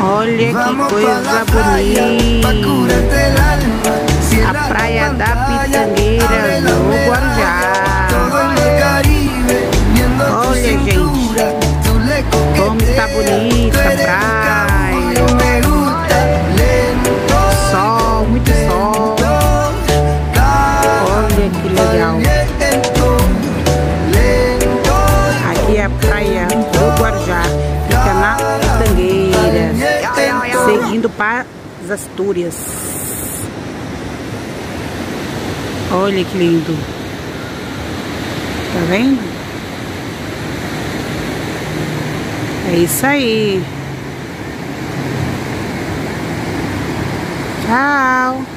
Olha que coisa bonita. A praia da Pitangueira, no Guarujá. Olha, gente, como está bonita a praia. Sol, muito sol. Olha que legal. Aqui é a praia do Guarujá, fica na Pitangueira, seguindo para as Astúrias. Olha que lindo. Tá vendo? É isso aí. Tchau.